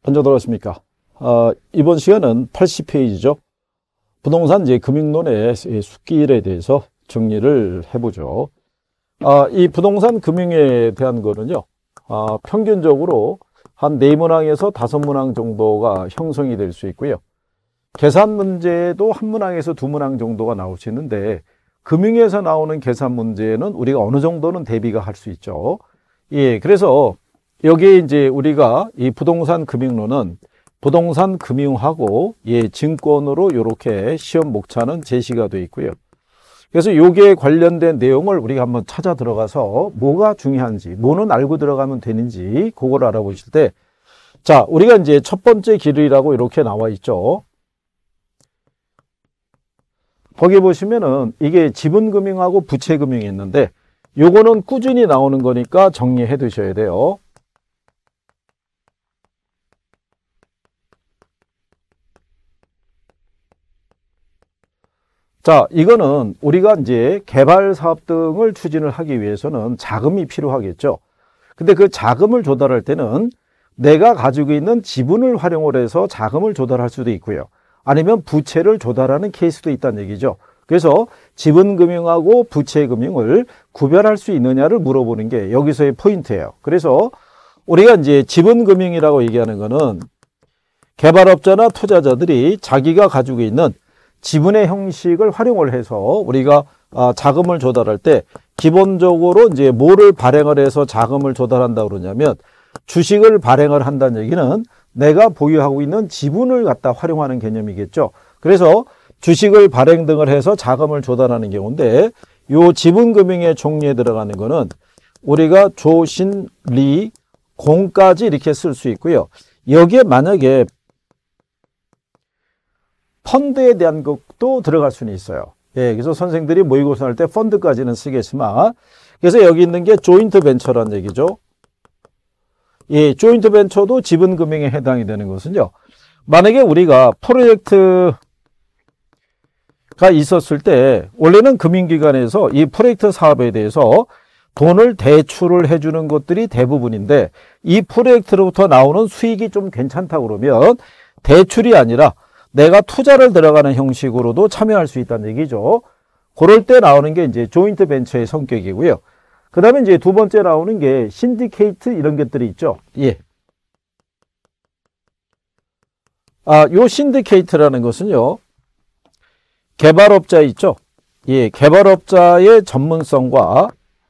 언제 돌아왔습니까? 이번 시간은 80페이지죠. 부동산 금융론의 숫길에 대해서 정리를 해보죠. 이 부동산 금융에 대한 거는요, 평균적으로 한 4문항에서 5문항 정도가 형성이 될 수 있고요. 계산 문제도 1문항에서 2문항 정도가 나올 수 있는데, 금융에서 나오는 계산 문제는 우리가 어느 정도는 대비가 할 수 있죠. 예, 그래서 여기에 이제 우리가 이 부동산 금융론은 부동산 금융하고 증권으로 이렇게 시험 목차는 제시가 되어 있고요. 그래서 여기에 관련된 내용을 우리가 한번 찾아 들어가서 뭐가 중요한지, 뭐는 알고 들어가면 되는지 그걸 알아보실 때, 자, 우리가 이제 첫 번째 길이라고 이렇게 나와 있죠. 거기 보시면은 이게 지분금융하고 부채금융이 있는데, 요거는 꾸준히 나오는 거니까 정리해 두셔야 돼요. 자, 이거는 우리가 이제 개발 사업 등을 추진을 하기 위해서는 자금이 필요하겠죠. 근데 그 자금을 조달할 때는 내가 가지고 있는 지분을 활용을 해서 자금을 조달할 수도 있고요. 아니면 부채를 조달하는 케이스도 있다는 얘기죠. 그래서 지분금융하고 부채금융을 구별할 수 있느냐를 물어보는 게 여기서의 포인트예요. 그래서 우리가 이제 지분금융이라고 얘기하는 거는 개발업자나 투자자들이 자기가 가지고 있는 지분의 형식을 활용을 해서 우리가 자금을 조달할 때 기본적으로 이제 뭐를 발행을 해서 자금을 조달한다 그러냐면 주식을 발행을 한다는 얘기는 내가 보유하고 있는 지분을 갖다 활용하는 개념이겠죠. 그래서 주식을 발행 등을 해서 자금을 조달하는 경우인데 요 지분금융의 종류에 들어가는 거는 우리가 조, 신, 리, 공까지 이렇게 쓸 수 있고요. 여기에 만약에 펀드에 대한 것도 들어갈 수는 있어요. 예, 그래서 선생들이 모의고사 할 때 펀드까지는 쓰겠지만, 그래서 여기 있는 게 조인트 벤처라는 얘기죠. 예, 조인트 벤처도 지분금융에 해당이 되는 것은요, 만약에 우리가 프로젝트가 있었을 때, 원래는 금융기관에서 이 프로젝트 사업에 대해서 돈을 대출을 해주는 것들이 대부분인데, 이 프로젝트로부터 나오는 수익이 좀 괜찮다 그러면 대출이 아니라 내가 투자를 들어가는 형식으로도 참여할 수 있다는 얘기죠. 그럴 때 나오는 게 이제 조인트 벤처의 성격이고요. 그 다음에 이제 두 번째 나오는 게 신디케이트 이런 것들이 있죠. 예. 요 신디케이트라는 것은요, 개발업자 있죠. 예, 개발업자의 전문성과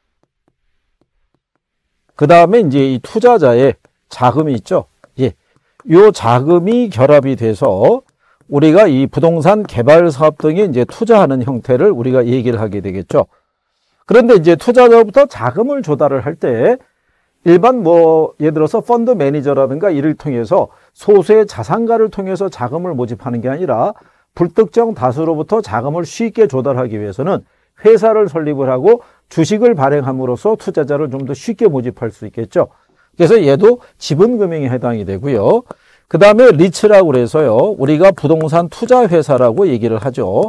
그 다음에 이제 이 투자자의 자금이 있죠. 예. 요 자금이 결합이 돼서 우리가 이 부동산 개발 사업 등에 이제 투자하는 형태를 우리가 얘기를 하게 되겠죠. 그런데 이제 투자자로부터 자금을 조달을 할 때 일반 예를 들어서 펀드 매니저라든가 이를 통해서 소수의 자산가를 통해서 자금을 모집하는 게 아니라 불특정 다수로부터 자금을 쉽게 조달하기 위해서는 회사를 설립을 하고 주식을 발행함으로써 투자자를 좀 더 쉽게 모집할 수 있겠죠. 그래서 얘도 지분금융에 해당이 되고요. 그 다음에 리츠라고 그래서요, 우리가 부동산 투자회사라고 얘기를 하죠.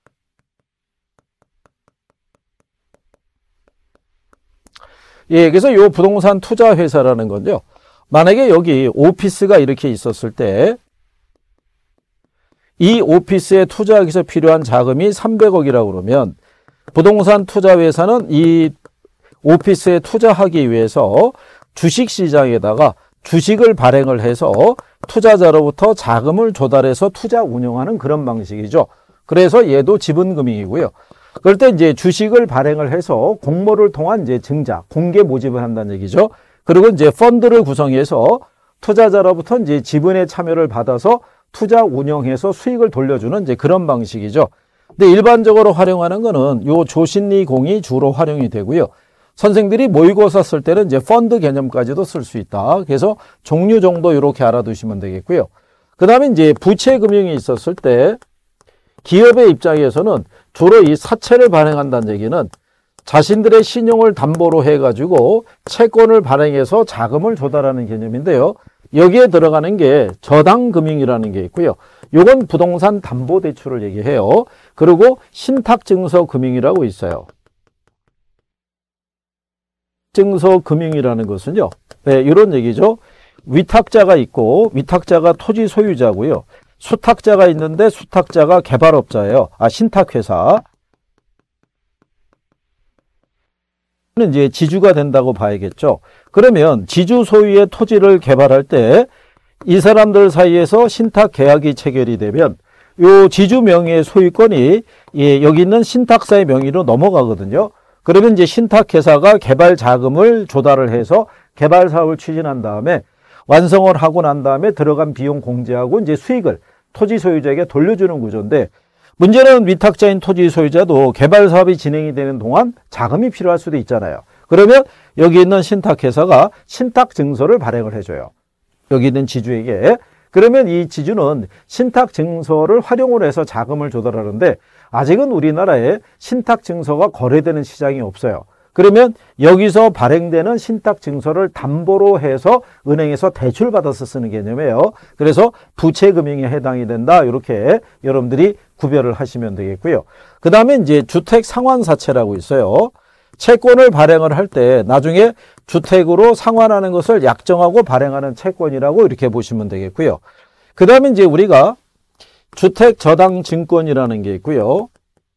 예, 그래서 요 부동산 투자회사라는 건요, 만약에 여기 오피스가 이렇게 있었을 때, 이 오피스에 투자하기 위해서 필요한 자금이 300억이라고 그러면, 부동산 투자회사는 이 오피스에 투자하기 위해서 주식시장에다가 주식을 발행을 해서 투자자로부터 자금을 조달해서 투자 운영하는 그런 방식이죠. 그래서 얘도 지분금융이고요. 그럴 때 이제 주식을 발행을 해서 공모를 통한 이제 증자, 공개 모집을 한다는 얘기죠. 그리고 이제 펀드를 구성해서 투자자로부터 이제 지분의 참여를 받아서 투자 운영해서 수익을 돌려주는 이제 그런 방식이죠. 근데 일반적으로 활용하는 거는 요 조신리공이 주로 활용이 되고요. 선생들이 모의고사 쓸 때는 이제 펀드 개념까지도 쓸 수 있다. 그래서 종류 정도 이렇게 알아두시면 되겠고요. 그 다음에 이제 부채금융이 있었을 때 기업의 입장에서는 주로 이 사채를 발행한다는 얘기는 자신들의 신용을 담보로 해가지고 채권을 발행해서 자금을 조달하는 개념인데요. 여기에 들어가는 게 저당금융이라는 게 있고요. 요건 부동산 담보대출을 얘기해요. 그리고 신탁증서금융이라고 있어요. 증서금융이라는 것은요, 네, 이런 얘기죠. 위탁자가 있고 위탁자가 토지 소유자고요. 수탁자가 있는데 수탁자가 개발업자예요. 신탁회사. 이제 지주가 된다고 봐야겠죠. 그러면 지주 소유의 토지를 개발할 때 이 사람들 사이에서 신탁 계약이 체결이 되면 요 지주 명의의 소유권이 여기 있는 신탁사의 명의로 넘어가거든요. 그러면 이제 신탁회사가 개발 자금을 조달을 해서 개발 사업을 추진한 다음에 완성을 하고 난 다음에 들어간 비용 공제하고 이제 수익을 토지 소유자에게 돌려주는 구조인데, 문제는 위탁자인 토지 소유자도 개발 사업이 진행이 되는 동안 자금이 필요할 수도 있잖아요. 그러면 여기 있는 신탁회사가 신탁증서를 발행을 해줘요. 여기 있는 지주에게. 그러면 이 지주는 신탁증서를 활용을 해서 자금을 조달하는데 아직은 우리나라에 신탁증서가 거래되는 시장이 없어요. 그러면 여기서 발행되는 신탁증서를 담보로 해서 은행에서 대출받아서 쓰는 개념이에요. 그래서 부채금융에 해당이 된다. 이렇게 여러분들이 구별을 하시면 되겠고요. 그 다음에 이제 주택상환사채라고 있어요. 채권을 발행을 할 때 나중에 주택으로 상환하는 것을 약정하고 발행하는 채권이라고 이렇게 보시면 되겠고요. 그 다음에 이제 우리가 주택저당증권이라는 게 있고요.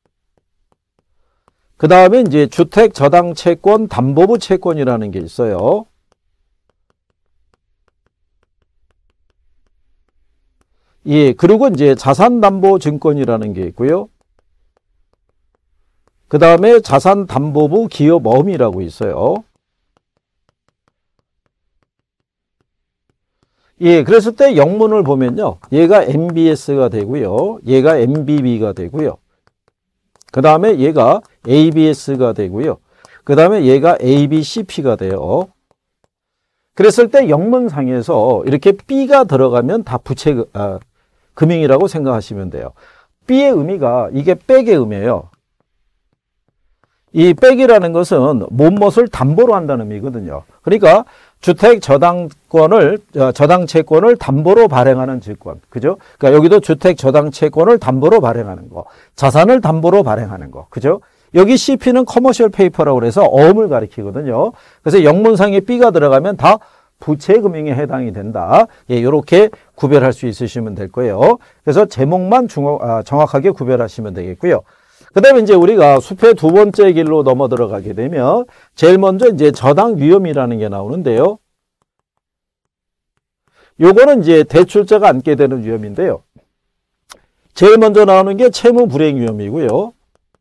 그 다음에 이제 주택저당채권 담보부 채권이라는 게 있어요. 그리고 이제 자산담보증권이라는 게 있고요. 그 다음에 자산담보부 기업어음이라고 있어요. 그랬을 때 영문을 보면요. 얘가 MBS가 되고요. 얘가 MBB가 되고요. 그 다음에 얘가 ABS가 되고요. 그 다음에 얘가 ABCP가 돼요. 그랬을 때 영문상에서 이렇게 B가 들어가면 다 금융이라고 생각하시면 돼요. B의 의미가 이게 백의 의미예요. 이 백이라는 것은 못못을 담보로 한다는 의미거든요. 그러니까 주택 저당채권을 담보로 발행하는 증권. 그죠? 그러니까 여기도 주택 저당채권을 담보로 발행하는 거. 자산을 담보로 발행하는 거. 그죠? 여기 CP는 커머셜 페이퍼라고 그래서 어음을 가리키거든요. 그래서 영문상에 B가 들어가면 다 부채금융에 해당이 된다. 이렇게 구별할 수 있으시면 될 거예요. 그래서 제목만 정확하게 구별하시면 되겠고요. 그 다음에 이제 우리가 숲의 두 번째 길로 넘어 들어가게 되면 제일 먼저 이제 저당 위험이라는 게 나오는데요. 요거는 이제 대출자가 안게 되는 위험인데요. 제일 먼저 나오는 게 채무 불이행 위험이고요.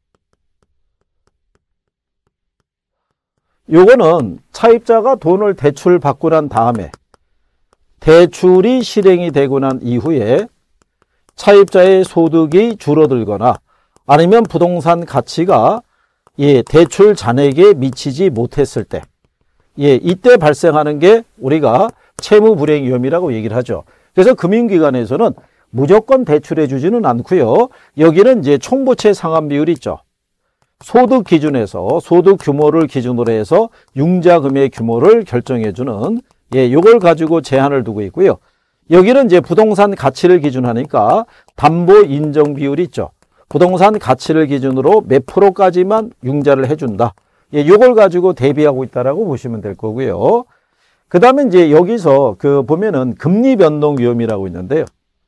요거는 차입자가 돈을 대출 받고 난 다음에 대출이 실행이 되고 난 이후에 차입자의 소득이 줄어들거나 아니면 부동산 가치가 대출 잔액에 미치지 못했을 때 이때 발생하는 게 우리가 채무 불이행 위험이라고 얘기를 하죠. 그래서 금융기관에서는 무조건 대출해 주지는 않고요. 여기는 이제 총부채 상환 비율이 있죠. 소득 기준에서 소득 규모를 기준으로 해서 융자금의 규모를 결정해 주는 요걸 가지고 제한을 두고 있고요. 여기는 이제 부동산 가치를 기준하니까 담보 인정 비율이 있죠. 부동산 가치를 기준으로 몇 프로까지만 융자를 해준다. 요걸 가지고 대비하고 있다라고 보시면 될 거고요. 그 다음에 이제 여기서 보면은 금리 변동 위험이라고 있는데요.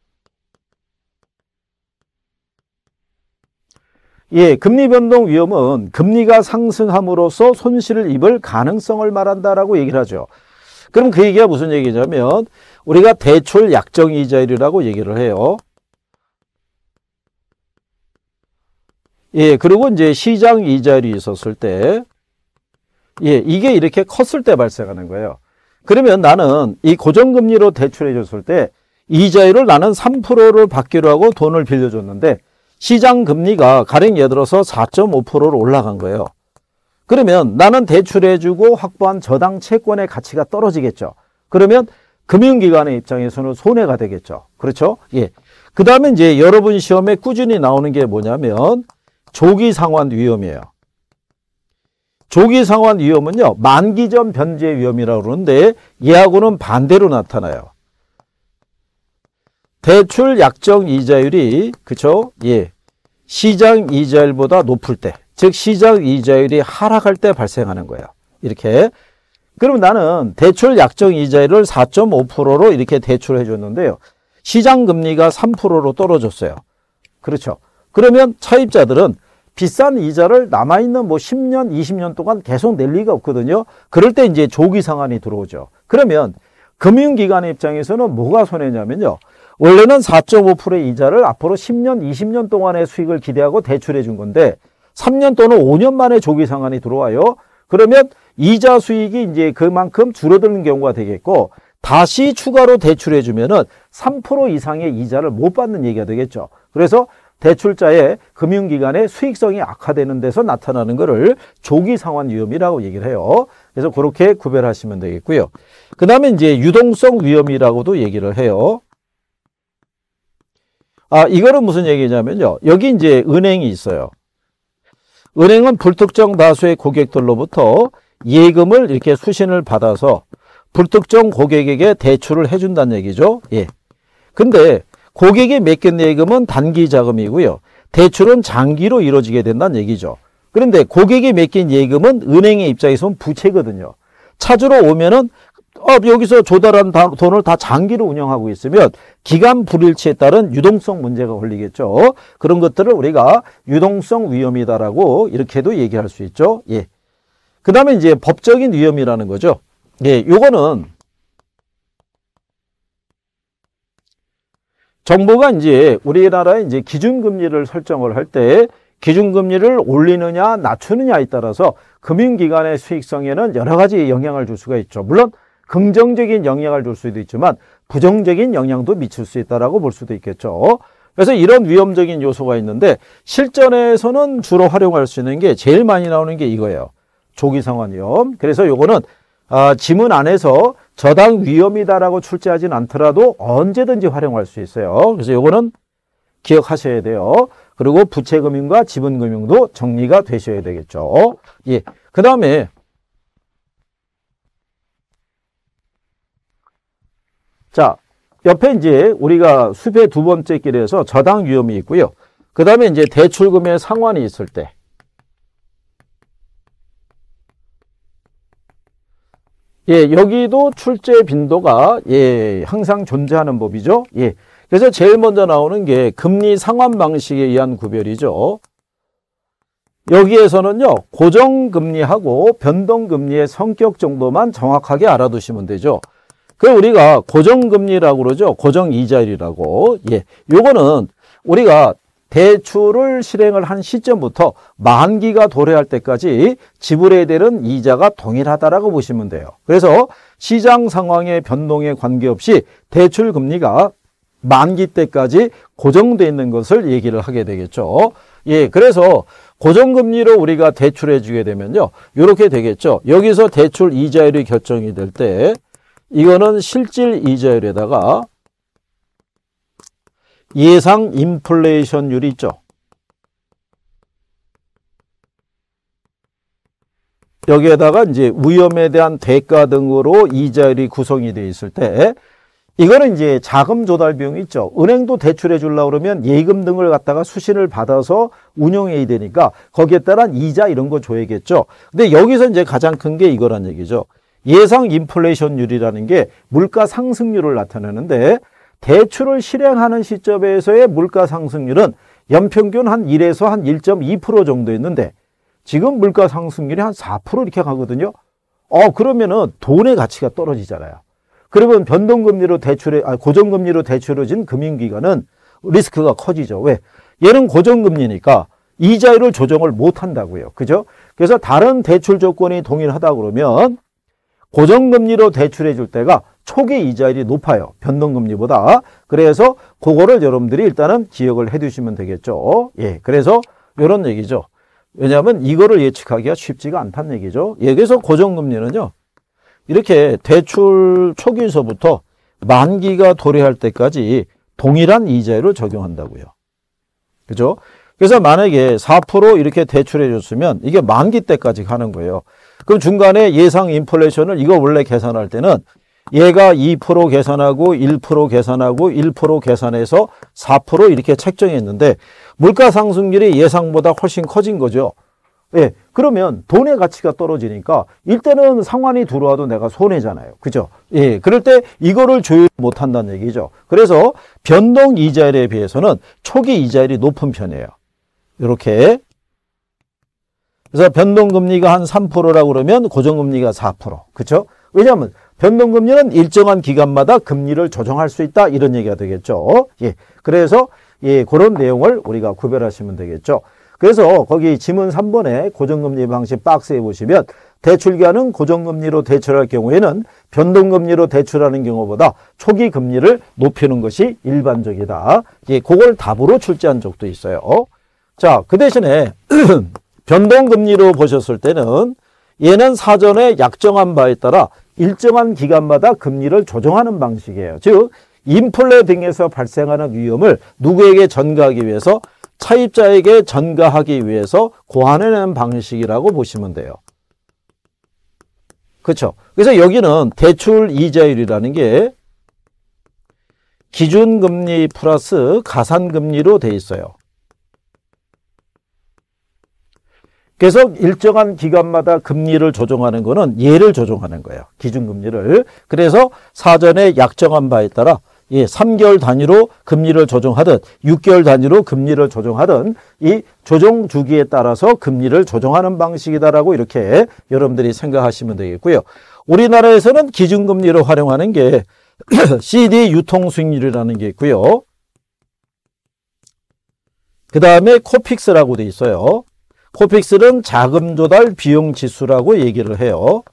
금리 변동 위험은 금리가 상승함으로써 손실을 입을 가능성을 말한다라고 얘기를 하죠. 그럼 그 얘기가 무슨 얘기냐면 우리가 대출 약정 이자율이라고 얘기를 해요. 그리고 이제 시장 이자율이 있었을 때, 이게 이렇게 컸을 때 발생하는 거예요. 그러면 나는 이 고정금리로 대출해 줬을 때 이자율을 나는 3%를 받기로 하고 돈을 빌려줬는데 시장 금리가 가령 예를 들어서 4.5%로 올라간 거예요. 그러면 나는 대출해 주고 확보한 저당 채권의 가치가 떨어지겠죠. 그러면 금융기관의 입장에서는 손해가 되겠죠. 그렇죠? 그 다음에 이제 여러분 시험에 꾸준히 나오는 게 뭐냐면 조기 상환 위험이에요. 조기 상환 위험은요, 만기 전 변제 위험이라고 그러는데 얘하고는 반대로 나타나요. 대출 약정 이자율이 그쵸? 시장 이자율보다 높을 때, 즉 시장 이자율이 하락할 때 발생하는 거예요. 이렇게. 그럼 나는 대출 약정 이자율을 4.5%로 이렇게 대출해 줬는데요. 시장 금리가 3%로 떨어졌어요. 그렇죠. 그러면 차입자들은 비싼 이자를 남아있는 뭐 10년, 20년 동안 계속 낼 리가 없거든요. 그럴 때 이제 조기 상환이 들어오죠. 그러면 금융기관의 입장에서는 뭐가 손해냐면요. 원래는 4.5%의 이자를 앞으로 10년, 20년 동안의 수익을 기대하고 대출해 준 건데 3년 또는 5년 만에 조기 상환이 들어와요. 그러면 이자 수익이 이제 그만큼 줄어드는 경우가 되겠고 다시 추가로 대출해 주면은 3% 이상의 이자를 못 받는 얘기가 되겠죠. 그래서 대출자의 금융기관의 수익성이 악화되는 데서 나타나는 것을 조기 상환 위험이라고 얘기를 해요. 그래서 그렇게 구별하시면 되겠고요. 그 다음에 이제 유동성 위험이라고도 얘기를 해요. 이거는 무슨 얘기냐면요. 여기 이제 은행이 있어요. 은행은 불특정 다수의 고객들로부터 예금을 이렇게 수신을 받아서 불특정 고객에게 대출을 해준다는 얘기죠. 예. 근데 고객이 맡긴 예금은 단기 자금이고요. 대출은 장기로 이루어지게 된다는 얘기죠. 그런데 고객이 맡긴 예금은 은행의 입장에서는 부채거든요. 찾으러 오면은 여기서 조달한 돈을 다 장기로 운영하고 있으면 기간 불일치에 따른 유동성 문제가 걸리겠죠. 그런 것들을 우리가 유동성 위험이다라고 이렇게도 얘기할 수 있죠. 예. 그 다음에 이제 법적인 위험이라는 거죠. 예, 요거는 정부가 이제 우리나라의 이제 기준금리를 설정을 할 때 기준금리를 올리느냐 낮추느냐에 따라서 금융기관의 수익성에는 여러 가지 영향을 줄 수가 있죠. 물론 긍정적인 영향을 줄 수도 있지만 부정적인 영향도 미칠 수 있다라고 볼 수도 있겠죠. 그래서 이런 위험적인 요소가 있는데 실전에서는 주로 활용할 수 있는 게 제일 많이 나오는 게 이거예요. 조기 상환 위험. 그래서 요거는 지문 안에서 저당 위험이다라고 출제하진 않더라도 언제든지 활용할 수 있어요. 그래서 요거는 기억하셔야 돼요. 그리고 부채금융과 지분금융도 정리가 되셔야 되겠죠. 예. 그 다음에 자, 옆에 이제 우리가 수배 두 번째 길에서 저당 위험이 있고요. 그 다음에 이제 대출금의 상환이 있을 때. 예, 여기도 출제 빈도가 항상 존재하는 법이죠. 예. 그래서 제일 먼저 나오는 게 금리 상환 방식에 의한 구별이죠. 여기에서는요, 고정금리하고 변동금리의 성격 정도만 정확하게 알아두시면 되죠. 그래서 우리가 고정금리라고 그러죠. 고정이자율이라고. 예. 요거는 우리가 대출을 실행을 한 시점부터 만기가 도래할 때까지 지불해야 되는 이자가 동일하다라고 보시면 돼요. 그래서 시장 상황의 변동에 관계없이 대출 금리가 만기 때까지 고정되어 있는 것을 얘기를 하게 되겠죠. 예, 그래서 고정금리로 우리가 대출해 주게 되면요. 이렇게 되겠죠. 여기서 대출 이자율이 결정이 될 때 이거는 실질 이자율에다가 예상 인플레이션율이 있죠. 여기에다가 이제 위험에 대한 대가 등으로 이자율이 구성이 되어 있을 때 이거는 이제 자금 조달 비용이 있죠. 은행도 대출해 주려고 그러면 예금 등을 갖다가 수신을 받아서 운영해야 되니까 거기에 따른 이자 이런 거 줘야겠죠. 근데 여기서 이제 가장 큰 게 이거란 얘기죠. 예상 인플레이션율이라는 게 물가 상승률을 나타내는데 대출을 실행하는 시점에서의 물가 상승률은 연평균 한 1에서 한 1.2% 정도 있는데 지금 물가 상승률이 한 4% 이렇게 가거든요. 그러면은 돈의 가치가 떨어지잖아요. 그러면 변동금리로 고정금리로 대출해진 금융기관은 리스크가 커지죠. 왜? 얘는 고정금리니까 이자율을 조정을 못 한다고요. 그죠? 그래서 다른 대출 조건이 동일하다 그러면 고정금리로 대출해 줄 때가 초기 이자율이 높아요. 변동금리보다. 그래서 그거를 여러분들이 일단은 기억을 해 두시면 되겠죠. 예. 그래서 이런 얘기죠. 왜냐하면 이거를 예측하기가 쉽지가 않다는 얘기죠. 예. 그래서 고정금리는요. 이렇게 대출 초기에서부터 만기가 도래할 때까지 동일한 이자율을 적용한다고요. 그죠? 그래서 만약에 4% 이렇게 대출해 줬으면 이게 만기 때까지 가는 거예요. 그럼 중간에 예상 인플레이션을 이거 원래 계산할 때는 얘가 2% 계산하고 1% 계산하고 1% 계산해서 4% 이렇게 책정했는데 물가 상승률이 예상보다 훨씬 커진 거죠. 예, 그러면 돈의 가치가 떨어지니까 일단은 상환이 들어와도 내가 손해잖아요. 그죠? 예, 그럴 때 이거를 조율 못 한다는 얘기죠. 그래서 변동 이자율에 비해서는 초기 이자율이 높은 편이에요. 이렇게. 그래서 변동금리가 한 3%라고 그러면 고정금리가 4%. 그렇죠? 왜냐하면 변동금리는 일정한 기간마다 금리를 조정할 수 있다. 이런 얘기가 되겠죠. 예. 그래서 예, 그런 내용을 우리가 구별하시면 되겠죠. 그래서 거기 지문 3번에 고정금리 방식 박스에 보시면 대출기한은 고정금리로 대출할 경우에는 변동금리로 대출하는 경우보다 초기 금리를 높이는 것이 일반적이다. 예, 그걸 답으로 출제한 적도 있어요. 자, 그 대신에 변동금리로 보셨을 때는 얘는 사전에 약정한 바에 따라 일정한 기간마다 금리를 조정하는 방식이에요. 즉 인플레 등에서 발생하는 위험을 누구에게 전가하기 위해서? 차입자에게 전가하기 위해서 고안해낸 방식이라고 보시면 돼요. 그렇죠? 그래서 여기는 대출 이자율이라는 게 기준금리 플러스 가산금리로 돼 있어요. 그래서 일정한 기간마다 금리를 조정하는 거는 얘를 조정하는 거예요. 기준금리를. 그래서 사전에 약정한 바에 따라 3개월 단위로 금리를 조정하든 6개월 단위로 금리를 조정하든 이 조정 주기에 따라서 금리를 조정하는 방식이다라고 이렇게 여러분들이 생각하시면 되겠고요. 우리나라에서는 기준금리를 활용하는 게 CD 유통수익률이라는 게 있고요. 그 다음에 코픽스라고 돼 있어요. 코픽스는 자금 조달 비용 지수라고 얘기를 해요.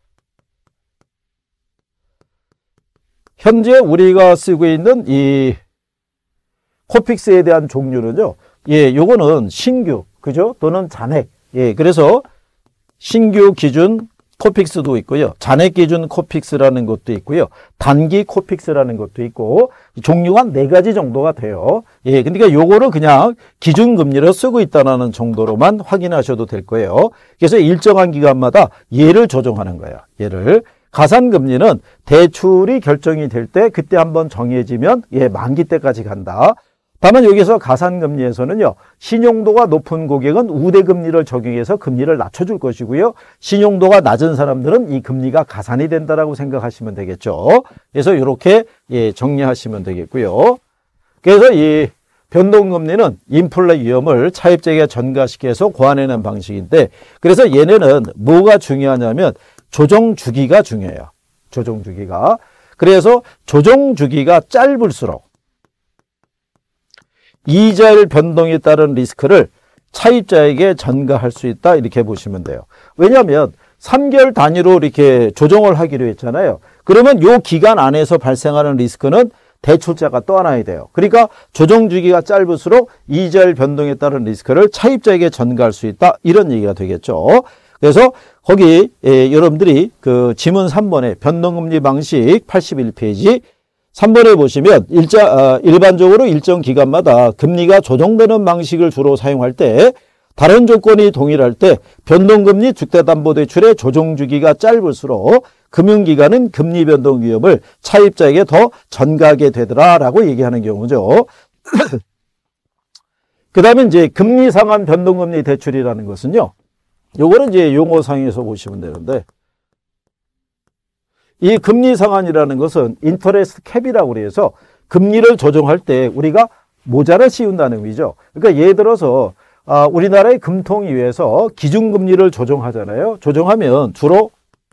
현재 우리가 쓰고 있는 이 코픽스에 대한 종류는요. 예, 요거는 신규, 그죠? 또는 잔액. 예, 그래서 신규 기준 코픽스도 있고요. 잔액 기준 코픽스라는 것도 있고요. 단기 코픽스라는 것도 있고 종류가 4가지 정도가 돼요. 예, 그러니까 요거를 그냥 기준금리로 쓰고 있다는 정도로만 확인하셔도 될 거예요. 그래서 일정한 기간마다 얘를 조정하는 거예요. 얘를. 가산금리는 대출이 결정이 될 때 그때 한번 정해지면 만기 때까지 간다. 다만 여기서 가산금리에서는요. 신용도가 높은 고객은 우대금리를 적용해서 금리를 낮춰줄 것이고요. 신용도가 낮은 사람들은 이 금리가 가산이 된다라고 생각하시면 되겠죠. 그래서 이렇게 정리하시면 되겠고요. 그래서 이 변동금리는 인플레 위험을 차입자에게 전가시켜서 고안해낸 방식인데 그래서 얘네는 뭐가 중요하냐면 조정 주기가 중요해요. 조정 주기가. 그래서 조정 주기가 짧을수록 이자율 변동에 따른 리스크를 차입자에게 전가할 수 있다. 이렇게 보시면 돼요. 왜냐하면 3개월 단위로 이렇게 조정을 하기로 했잖아요. 그러면 이 기간 안에서 발생하는 리스크는 대출자가 떠안아야 돼요. 그러니까 조정 주기가 짧을수록 이자율 변동에 따른 리스크를 차입자에게 전가할 수 있다. 이런 얘기가 되겠죠. 그래서 거기 여러분들이 그 지문 3번에 변동금리 방식 81페이지 3번에 보시면 일반적으로 일정 기간마다 금리가 조정되는 방식을 주로 사용할 때 다른 조건이 동일할 때 변동금리 주택담보대출의 조정 주기가 짧을수록 금융기관은 금리 변동 위험을 차입자에게 더 전가하게 되더라라고 얘기하는 경우죠. 그 다음에 이제 금리 상한 변동금리 대출이라는 것은요. 요거는 이제 용어상에서 보시면 되는데 이 금리 상한이라는 것은 인터레스트 캡이라고 그래서 금리를 조정할 때 우리가 모자를 씌운다는 의미죠. 그러니까 예를 들어서 우리나라의 금통위에서 기준금리를 조정하잖아요. 조정하면 주로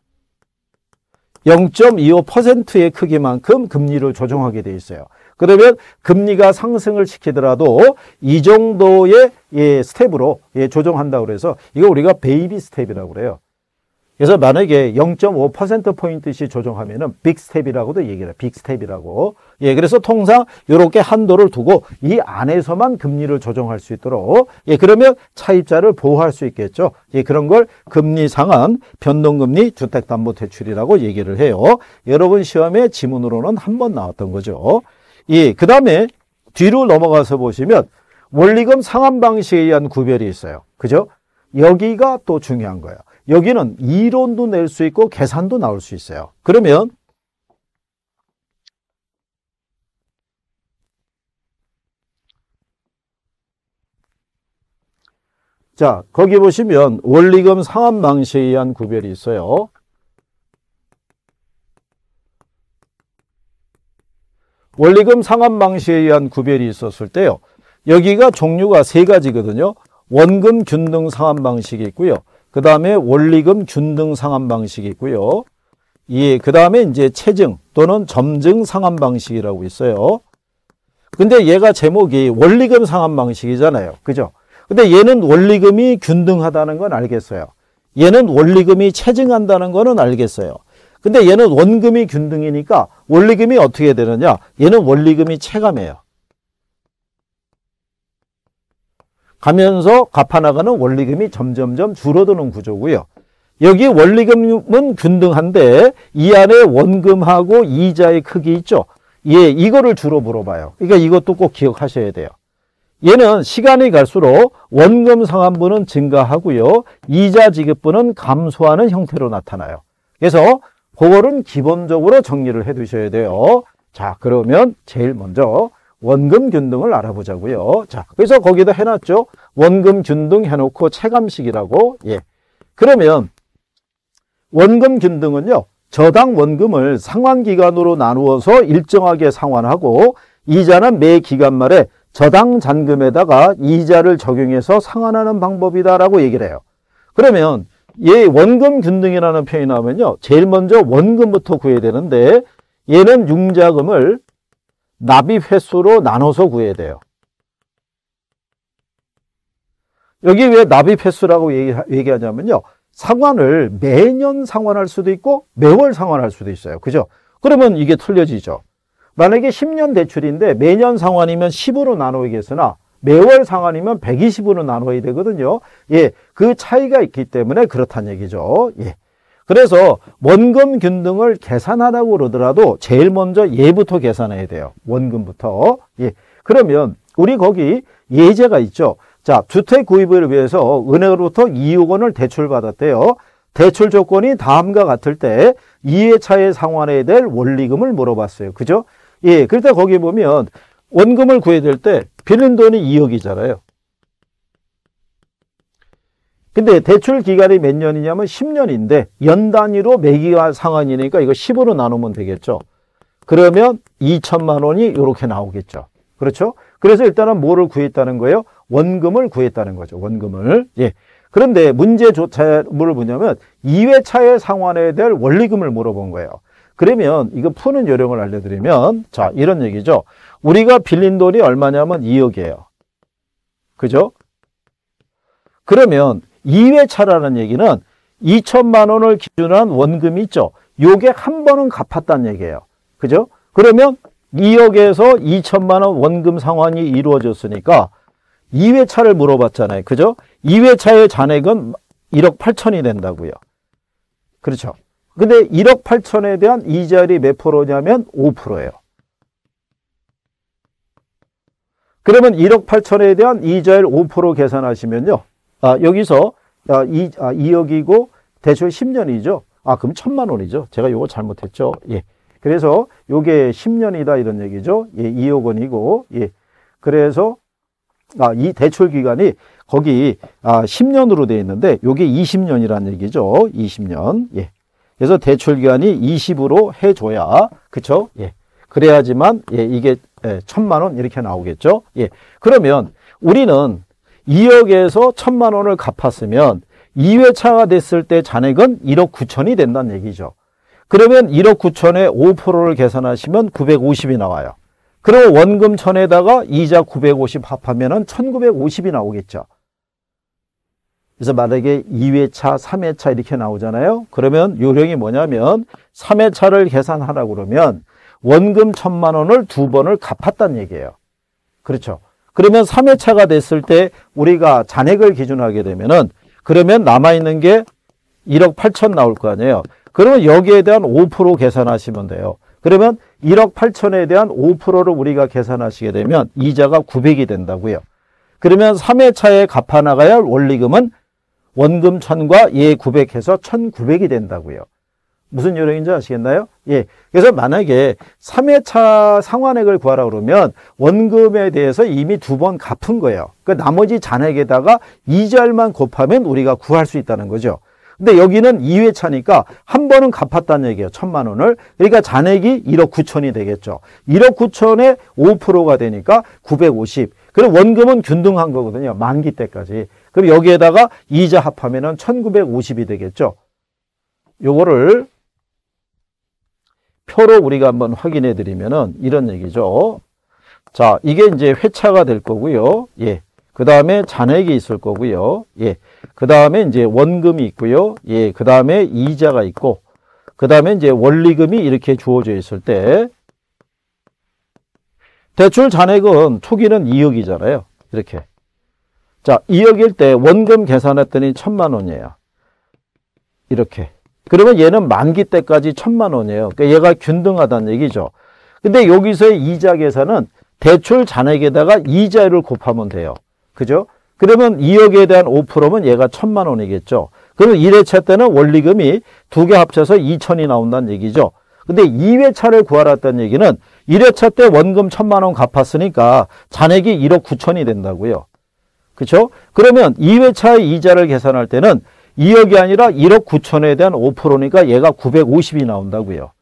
0.25%의 크기만큼 금리를 조정하게 돼 있어요. 그러면 금리가 상승을 시키더라도 이 정도의 스텝으로 조정한다고 그래서 이거 우리가 베이비 스텝이라고 그래요. 그래서 만약에 0.5%포인트씩 조정하면은 빅 스텝이라고도 얘기를 해요. 빅 스텝이라고. 그래서 통상 이렇게 한도를 두고 이 안에서만 금리를 조정할 수 있도록 그러면 차입자를 보호할 수 있겠죠. 그런 걸 금리 상한 변동금리 주택담보대출이라고 얘기를 해요. 여러분 시험에 지문으로는 한 번 나왔던 거죠. 그 다음에 뒤로 넘어가서 보시면 원리금 상환 방식에 의한 구별이 있어요. 그죠? 여기가 또 중요한 거예요. 여기는 이론도 낼 수 있고 계산도 나올 수 있어요. 그러면 자, 거기 보시면 원리금 상환 방식에 의한 구별이 있어요. 원리금 상환 방식에 의한 구별이 있었을 때요. 여기가 종류가 세 가지거든요. 원금 균등 상환 방식이 있고요. 그 다음에 원리금 균등 상환 방식이 있고요. 예, 그 다음에 이제 체증 또는 점증 상환 방식이라고 있어요. 근데 얘가 제목이 원리금 상환 방식이잖아요. 그죠? 근데 얘는 원리금이 균등하다는 건 알겠어요. 얘는 원리금이 체증한다는 거는 알겠어요. 근데 얘는 원금이 균등이니까 원리금이 어떻게 되느냐? 얘는 원리금이 체감해요. 가면서 갚아나가는 원리금이 점점점 줄어드는 구조고요. 여기 원리금은 균등한데 이 안에 원금하고 이자의 크기 있죠? 예, 이거를 주로 물어봐요. 그러니까 이것도 꼭 기억하셔야 돼요. 얘는 시간이 갈수록 원금 상환분은 증가하고요. 이자 지급분은 감소하는 형태로 나타나요. 그래서 그거는 기본적으로 정리를 해 두셔야 돼요. 자, 그러면 제일 먼저 원금 균등을 알아보자고요. 자, 그래서 거기다 해놨죠. 원금 균등 해놓고 체감식이라고. 예. 그러면 원금 균등은요. 저당 원금을 상환기간으로 나누어서 일정하게 상환하고 이자는 매 기간 말에 저당 잔금에다가 이자를 적용해서 상환하는 방법이다라고 얘기를 해요. 그러면 얘 원금 균등이라는 표현이 나오면요. 제일 먼저 원금부터 구해야 되는데 얘는 융자금을 납입 횟수로 나눠서 구해야 돼요. 여기 왜 납입 횟수라고 얘기하냐면요. 상환을 매년 상환할 수도 있고 매월 상환할 수도 있어요. 그죠? 그러면 이게 틀려지죠. 만약에 10년 대출인데 매년 상환이면 10으로 나누겠으나 매월 상환이면 120으로 나눠야 되거든요. 예, 그 차이가 있기 때문에 그렇다는 얘기죠. 예. 그래서 원금 균등을 계산하라고 그러더라도 제일 먼저 얘부터 계산해야 돼요. 원금부터. 예. 그러면 우리 거기 예제가 있죠. 자, 주택 구입을 위해서 은행으로부터 2억 원을 대출받았대요. 대출 조건이 다음과 같을 때 2회차에 상환해야 될 원리금을 물어봤어요. 그죠? 예, 그럴 때 거기 보면 원금을 구해야 될 때 빌린 돈이 2억이잖아요. 근데 대출 기간이 몇 년이냐면 10년인데 연 단위로 매기가 상환이니까 이거 10으로 나누면 되겠죠. 그러면 2천만 원이 이렇게 나오겠죠. 그렇죠? 그래서 일단은 뭐를 구했다는 거예요? 원금을 구했다는 거죠. 원금을. 예. 그런데 문제조차를 뭐냐면 2회차에 상환해야 될 원리금을 물어본 거예요. 그러면 이거 푸는 요령을 알려드리면 자, 이런 얘기죠. 우리가 빌린 돈이 얼마냐면 2억이에요. 그죠? 그러면 2회차라는 얘기는 2천만 원을 기준으로 한 원금이 있죠. 요게 한 번은 갚았다는 얘기예요. 그죠? 그러면 2억에서 2천만 원 원금 상환이 이루어졌으니까 2회차를 물어봤잖아요. 그죠? 2회차의 잔액은 1억 8천이 된다고요. 그렇죠? 근데 1억 8천에 대한 이자율이 몇 프로냐면 5%예요. 그러면 1억 8천에 대한 이자율 5% 계산하시면요. 여기서 2억이고 대출 10년이죠. 그럼 1,000만 원이죠. 제가 이거 잘못했죠. 예. 그래서 요게 10년이다 이런 얘기죠. 예, 2억 원이고. 예. 그래서 이 대출 기간이 거기 10년으로 되어 있는데 요게 20년이라는 얘기죠. 20년. 예. 그래서 대출 기간이 20으로 해 줘야 그쵸? 예. 그래야지만 예, 이게 1,000만 원 이렇게 나오겠죠. 예. 그러면 우리는 2억에서 1,000만 원을 갚았으면 2회차가 됐을 때 잔액은 1억 9천이 된다는 얘기죠. 그러면 1억 9천에 5%를 계산하시면 950이 나와요. 그리고 원금 1000에다가 이자 950 합하면은 1950이 나오겠죠. 그래서 만약에 2회차, 3회차 이렇게 나오잖아요. 그러면 요령이 뭐냐면 3회차를 계산하라고 그러면 원금 1,000만 원을 두 번을 갚았다는 얘기예요. 그렇죠. 그러면 3회차가 됐을 때 우리가 잔액을 기준하게 되면은 그러면 남아있는 게 1억 8천 나올 거 아니에요. 그러면 여기에 대한 5% 계산하시면 돼요. 그러면 1억 8천에 대한 5%를 우리가 계산하시게 되면 이자가 900이 된다고요. 그러면 3회차에 갚아나가야 할 원리금은 원금 1000과 얘 900 해서 1900이 된다고요. 무슨 요령인지 아시겠나요? 예. 그래서 만약에 3회차 상환액을 구하라 그러면 원금에 대해서 이미 2번 갚은 거예요. 그 나머지 잔액에다가 이자율만 곱하면 우리가 구할 수 있다는 거죠. 근데 여기는 2회차니까 한 번은 갚았다는 얘기예요. 1,000만 원을. 그러니까 잔액이 1억 9천이 되겠죠. 1억 9천에 5%가 되니까 950. 그럼 원금은 균등한 거거든요. 만기 때까지. 그럼 여기에다가 이자 합하면은 1,950이 되겠죠. 요거를 표로 우리가 한번 확인해 드리면은 이런 얘기죠. 자, 이게 이제 회차가 될 거고요. 예. 그 다음에 잔액이 있을 거고요. 예. 그 다음에 이제 원금이 있고요. 예. 그 다음에 이자가 있고, 그 다음에 이제 원리금이 이렇게 주어져 있을 때, 대출 잔액은 초기는 2억이잖아요. 이렇게. 자, 2억일 때 원금 계산했더니 1,000만 원이에요. 이렇게. 그러면 얘는 만기 때까지 1,000만 원이에요. 그러니까 얘가 균등하다는 얘기죠. 근데 여기서의 이자 계산은 대출 잔액에다가 이자율을 곱하면 돼요. 그죠? 그러면 2억에 대한 5%면 얘가 1,000만 원이겠죠. 그러면 1회차 때는 원리금이 두 개 합쳐서 2천이 나온다는 얘기죠. 근데 2회차를 구하라는 얘기는 1회차 때 원금 1,000만 원 갚았으니까 잔액이 1억 9천이 된다고요. 그렇죠? 그러면 2회차의 이자를 계산할 때는 2억이 아니라 1억 9천에 대한 5%니까 얘가 950이 나온다고요.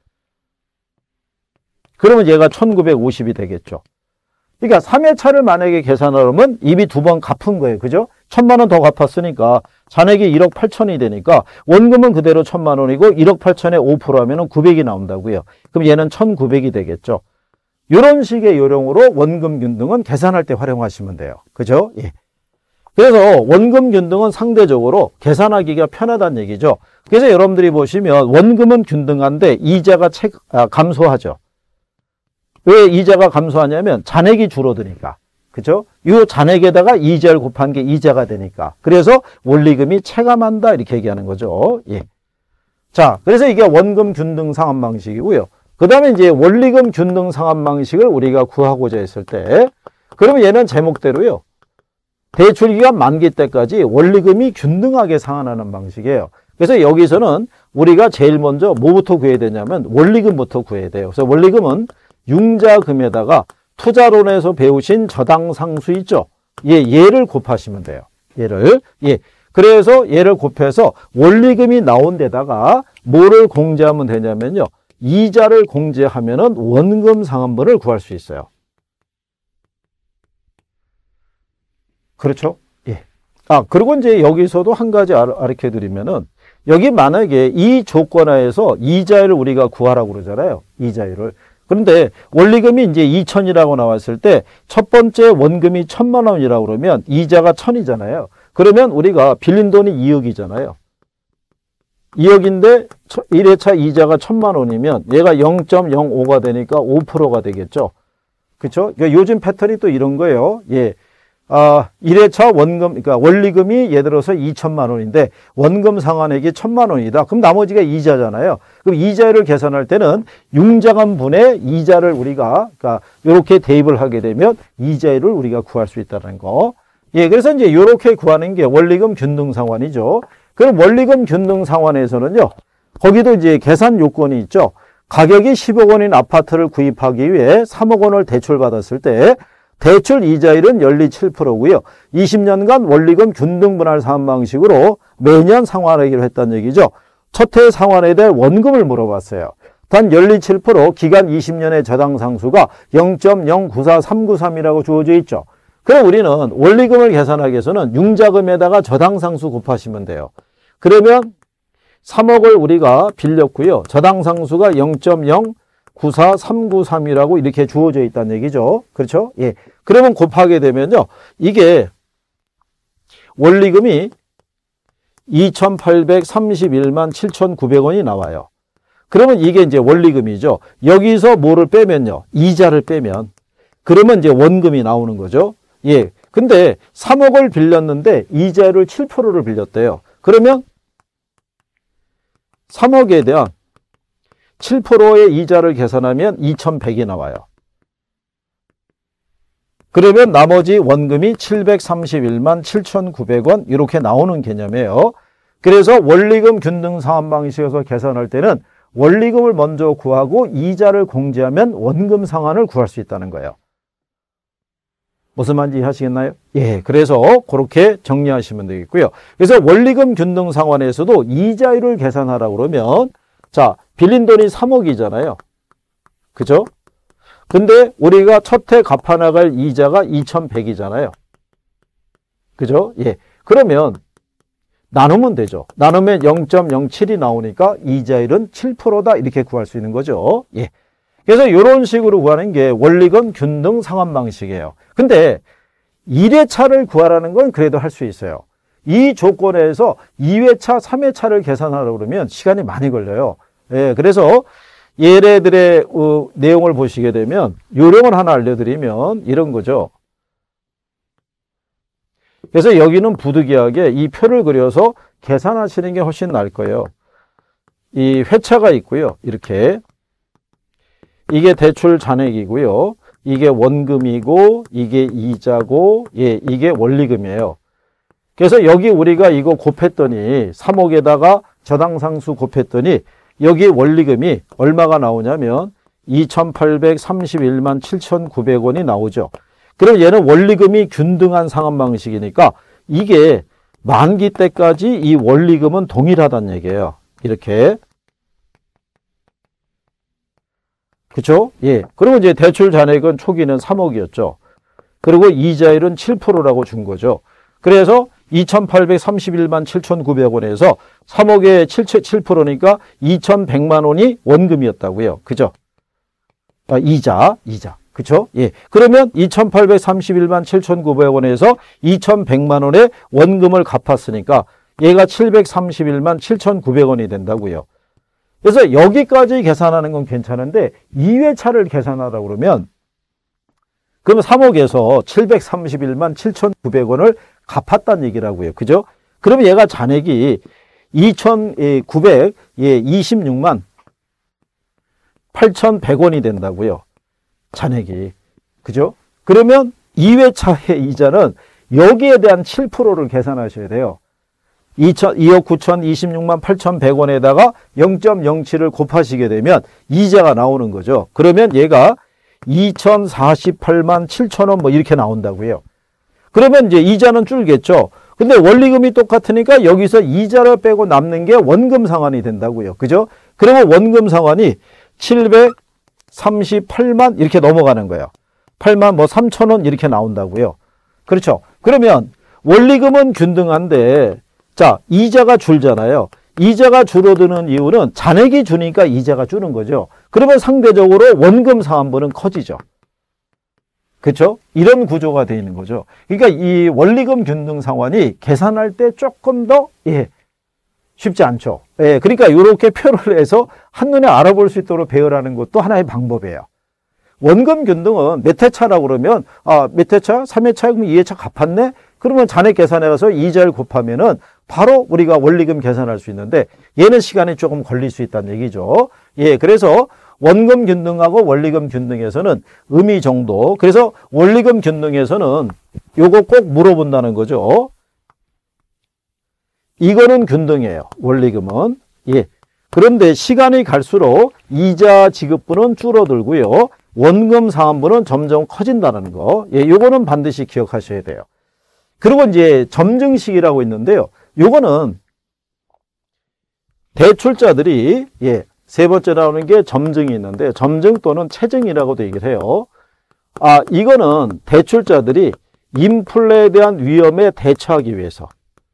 그러면 얘가 1,950이 되겠죠. 그러니까 3회차를 만약에 계산하려면 이미 2번 갚은 거예요. 그죠? 1,000만 원 더 갚았으니까 잔액이 1억 8천이 되니까 원금은 그대로 1,000만 원이고 1억 8천에 5% 하면 900이 나온다고요. 그럼 얘는 1,900이 되겠죠. 이런 식의 요령으로 원금 균등은 계산할 때 활용하시면 돼요. 그죠? 예. 그래서 원금 균등은 상대적으로 계산하기가 편하다는 얘기죠. 그래서 여러분들이 보시면 원금은 균등한데 이자가 감소하죠. 왜 이자가 감소하냐면 잔액이 줄어드니까. 그죠? 이 잔액에다가 이자를 곱한 게 이자가 되니까. 그래서 원리금이 체감한다 이렇게 얘기하는 거죠. 예. 자, 그래서 이게 원금 균등 상환 방식이고요. 그 다음에 이제 원리금 균등 상환 방식을 우리가 구하고자 했을 때, 그러면 얘는 제목대로요. 대출기간 만기 때까지 원리금이 균등하게 상환하는 방식이에요. 그래서 여기서는 우리가 제일 먼저 뭐부터 구해야 되냐면 원리금부터 구해야 돼요. 그래서 원리금은 융자금에다가 투자론에서 배우신 저당상수 있죠? 예, 얘를 곱하시면 돼요. 얘를. 예. 그래서 얘를 곱해서 원리금이 나온 데다가 뭐를 공제하면 되냐면요. 이자를 공제하면은 원금 상환분을 구할 수 있어요. 그렇죠? 예. 그리고 이제 여기서도 한 가지 알려 드리면은 여기 만약에 이 조건하에서 이자율을 우리가 구하라고 그러잖아요. 이자율을. 그런데 원리금이 이제 2천이라고 나왔을 때 첫 번째 원금이 1,000만 원이라고 그러면 이자가 1,000이잖아요. 그러면 우리가 빌린 돈이 2억이잖아요. 2억인데 1회차 이자가 1,000만 원이면 얘가 0.05가 되니까 5%가 되겠죠. 그렇죠? 그러니까 요즘 패턴이 또 이런 거예요. 예. 1회차 원금, 그러니까 원리금이 예를 들어서 2천만 원인데 원금 상환액이 1,000만 원이다. 그럼 나머지가 이자잖아요. 그럼 이자를 계산할 때는 융자금분의 이자를 우리가, 그러니까 이렇게 대입을 하게 되면 이자율을 우리가 구할 수 있다는 거. 예, 그래서 이제 이렇게 구하는 게 원리금 균등 상환이죠. 그럼 원리금 균등 상환에서는요, 거기도 이제 계산 요건이 있죠. 가격이 10억 원인 아파트를 구입하기 위해 3억 원을 대출받았을 때 대출 이자율은 연리 7%고요. 20년간 원리금 균등 분할 상환 방식으로 매년 상환하기로 했다는 얘기죠. 첫 해 상환에 대해 원금을 물어봤어요. 단 연리 7%, 기간 20년의 저당 상수가 0.094393이라고 주어져 있죠. 그럼 우리는 원리금을 계산하기 위해서는 융자금에다가 저당 상수 곱하시면 돼요. 그러면 3억을 우리가 빌렸고요. 저당 상수가 0.094393이라고 이렇게 주어져 있다는 얘기죠. 그렇죠? 예. 그러면 곱하게 되면요. 이게 원리금이 2,831만 7,900원이 나와요. 그러면 이게 이제 원리금이죠. 여기서 뭐를 빼면요. 이자를 빼면. 그러면 이제 원금이 나오는 거죠. 예. 근데 3억을 빌렸는데 이자를 7%를 빌렸대요. 그러면 3억에 대한 7%의 이자를 계산하면 2,100이 나와요. 그러면 나머지 원금이 731만 7,900원 이렇게 나오는 개념이에요. 그래서 원리금 균등 상환 방식에서 계산할 때는 원리금을 먼저 구하고 이자를 공제하면 원금 상환을 구할 수 있다는 거예요. 무슨 말인지 이해하시겠나요? 예, 그래서 그렇게 정리하시면 되겠고요. 그래서 원리금 균등 상환에서도 이자율을 계산하라고 그러면, 자, 빌린 돈이 3억이잖아요. 그죠? 근데 우리가 첫 해 갚아 나갈 이자가 2,100이잖아요. 그죠? 예. 그러면 나누면 되죠. 나누면 0.07이 나오니까 이자율은 7%다 이렇게 구할 수 있는 거죠. 예. 그래서 이런 식으로 구하는 게 원리금 균등 상환 방식이에요. 근데 1회차를 구하라는 건 그래도 할 수 있어요. 이 조건에서 2회차, 3회차를 계산하려고 그러면 시간이 많이 걸려요. 예, 그래서 얘네들의 내용을 보시게 되면 요령을 하나 알려드리면 이런 거죠. 그래서 여기는 부득이하게 이 표를 그려서 계산하시는 게 훨씬 나을 거예요. 이 회차가 있고요. 이렇게. 이게 대출 잔액이고요. 이게 원금이고 이게 이자고 예, 이게 원리금이에요. 그래서 여기 우리가 이거 곱했더니 3억에다가 저당상수 곱했더니 여기 원리금이 얼마가 나오냐면 2,831만 7,900원이 나오죠. 그럼 얘는 원리금이 균등한 상환 방식이니까 이게 만기 때까지 이 원리금은 동일하다는 얘기예요. 이렇게. 그렇죠? 예. 그리고 이제 대출 잔액은 초기는 3억이었죠. 그리고 이자율은 7%라고 준 거죠. 그래서 2,831만 7,900원에서 3억에 7%니까 2,100만 원이 원금이었다고요. 그죠? 아, 이자. 그쵸? 예. 그러면 2,831만 7,900원에서 2,100만 원의 원금을 갚았으니까 얘가 731만 7,900원이 된다고요. 그래서 여기까지 계산하는 건 괜찮은데 2회차를 계산하라고 그러면 그럼 3억에서 731만 7,900원을 갚았다는 얘기라고요. 그죠? 그러면 얘가 잔액이 2,926만 8,100원이 된다고요. 잔액이. 그죠? 그러면 2회차의 이자는 여기에 대한 7%를 계산하셔야 돼요. 2억 9,026만 8,100원에다가 0.07을 곱하시게 되면 이자가 나오는 거죠. 그러면 얘가 2,048만 7,000원 뭐 이렇게 나온다고요. 그러면 이제 이자는 줄겠죠. 근데 원리금이 똑같으니까 여기서 이자를 빼고 남는 게 원금 상환이 된다고요. 그죠? 그러면 원금 상환이 738만 이렇게 넘어가는 거예요. 8만 뭐 3,000원 이렇게 나온다고요. 그렇죠? 그러면 원리금은 균등한데 자, 이자가 줄잖아요. 이자가 줄어드는 이유는 잔액이 주니까 이자가 주는 거죠. 그러면 상대적으로 원금 상환분은 커지죠. 그렇죠? 이런 구조가 되어 있는 거죠. 그러니까 이 원리금 균등 상환이 계산할 때 조금 더 쉽지 않죠. 그러니까 이렇게 표를 해서 한눈에 알아볼 수 있도록 배열하는 것도 하나의 방법이에요. 원금 균등은 몇 회차라고 그러면 몇 회차? 3회차? 그럼 2회차 갚았네? 그러면 잔액 계산해 가서 이자를 곱하면은 바로 우리가 원리금 계산할 수 있는데 얘는 시간이 조금 걸릴 수 있다는 얘기죠. 예, 그래서 원금 균등하고 원리금 균등에서는 의미 정도. 그래서 원리금 균등에서는 요거 꼭 물어본다는 거죠. 이거는 균등이에요. 원리금은. 예. 그런데 시간이 갈수록 이자 지급분은 줄어들고요. 원금 상환분은 점점 커진다는 거. 예, 요거는 반드시 기억하셔야 돼요. 그리고 이제 점증식이라고 있는데요. 요거는 대출자들이 세 번째 나오는 게 점증이 있는데 점증 또는 체증이라고도 얘기를 해요. 이거는 대출자들이 인플레에 대한 위험에 대처하기 위해서.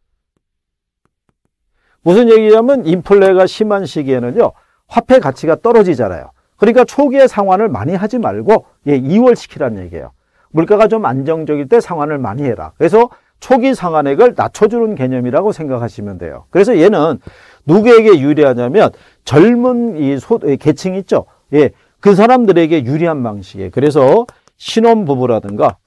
무슨 얘기냐면 인플레가 심한 시기에는요. 화폐 가치가 떨어지잖아요. 그러니까 초기에 상환을 많이 하지 말고 이월시키라는 얘기예요. 물가가 좀 안정적일 때 상환을 많이 해라. 그래서 초기 상환액을 낮춰주는 개념이라고 생각하시면 돼요. 그래서 얘는 누구에게 유리하냐면 젊은 계층 있죠. 그 사람들에게 유리한 방식이에요. 그래서 신혼부부라든가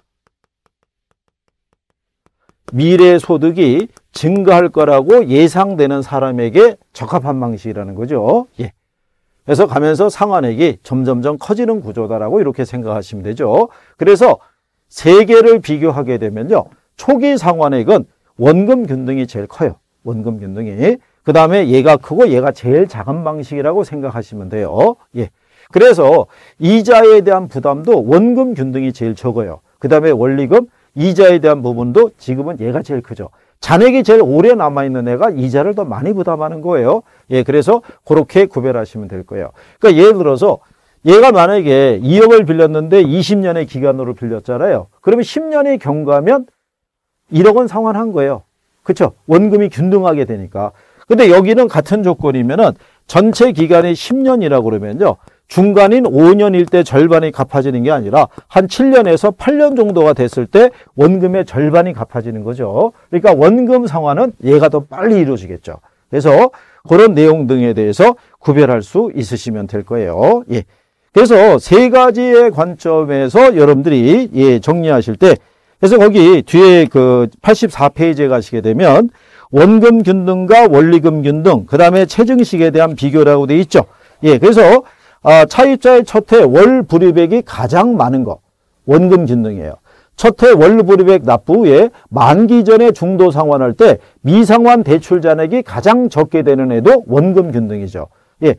미래 소득이 증가할 거라고 예상되는 사람에게 적합한 방식이라는 거죠. 그래서 가면서 상환액이 점점점 커지는 구조다라고 이렇게 생각하시면 되죠. 그래서 세 개를 비교하게 되면요. 초기 상환액은 원금 균등이 제일 커요. 원금 균등이. 그 다음에 얘가 크고 얘가 제일 작은 방식이라고 생각하시면 돼요. 예. 그래서 이자에 대한 부담도 원금 균등이 제일 적어요. 그 다음에 원리금, 이자에 대한 부분도 지금은 얘가 제일 크죠. 잔액이 제일 오래 남아있는 애가 이자를 더 많이 부담하는 거예요. 예, 그래서 그렇게 구별하시면 될 거예요. 그러니까 예를 들어서 얘가 만약에 2억을 빌렸는데 20년의 기간으로 빌렸잖아요. 그러면 10년이 경과하면 1억은 상환한 거예요. 그렇죠? 원금이 균등하게 되니까. 근데 여기는 같은 조건이면은 전체 기간이 10년이라고 그러면요. 중간인 5년일 때 절반이 갚아지는 게 아니라 한 7년에서 8년 정도가 됐을 때 원금의 절반이 갚아지는 거죠. 그러니까 원금 상환은 얘가 더 빨리 이루어지겠죠. 그래서 그런 내용 등에 대해서 구별할 수 있으시면 될 거예요. 예. 그래서 세 가지의 관점에서 여러분들이 예, 정리하실 때 그래서 거기 뒤에 그 84페이지에 가시게 되면 원금 균등과 원리금 균등, 그 다음에 체증식에 대한 비교라고 돼 있죠. 예, 그래서 차입자의 첫 해 월 불이백이 가장 많은 거 원금 균등이에요. 첫 해 월 불이백 납부 후에 만기 전에 중도 상환할 때 미상환 대출 잔액이 가장 적게 되는 해도 원금 균등이죠. 예.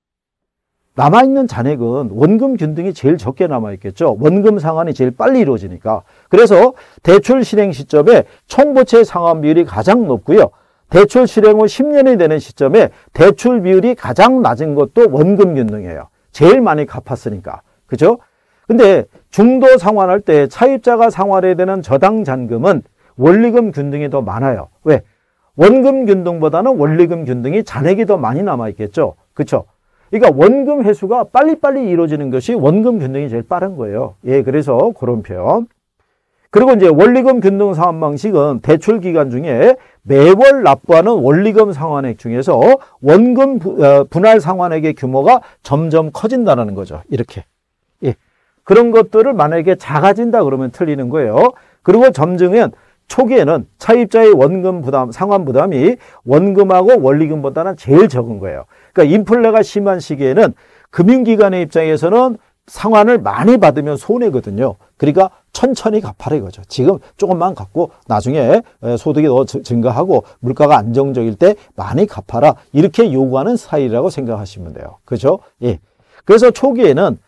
남아있는 잔액은 원금 균등이 제일 적게 남아있겠죠. 원금 상환이 제일 빨리 이루어지니까. 그래서 대출 실행 시점에 총부채 상환 비율이 가장 높고요. 대출 실행 후 10년이 되는 시점에 대출 비율이 가장 낮은 것도 원금 균등이에요. 제일 많이 갚았으니까. 그죠? 근데 중도 상환할 때 차입자가 상환해야 되는 저당 잔금은 원리금 균등이 더 많아요. 왜? 원금 균등보다는 원리금 균등이 잔액이 더 많이 남아있겠죠. 그렇죠? 그러니까 원금 회수가 빨리빨리 이루어지는 것이 원금 균등이 제일 빠른 거예요. 예, 그래서 그런 표현. 그리고 이제 원리금 균등 상환 방식은 대출 기간 중에 매월 납부하는 원리금 상환액 중에서 원금 분할 상환액의 규모가 점점 커진다는 거죠. 이렇게. 예. 그런 것들을 만약에 작아진다 그러면 틀리는 거예요. 그리고 점증은 초기에는 차입자의 원금 부담, 상환 부담이 원금하고 원리금보다는 제일 적은 거예요. 그러니까 인플레가 심한 시기에는 금융기관의 입장에서는 상환을 많이 받으면 손해거든요. 그러니까 천천히 갚아라 이거죠. 지금 조금만 갚고 나중에 소득이 더 증가하고 물가가 안정적일 때 많이 갚아라. 이렇게 요구하는 스타일이라고 생각하시면 돼요. 그렇죠? 예. 그래서 초기에는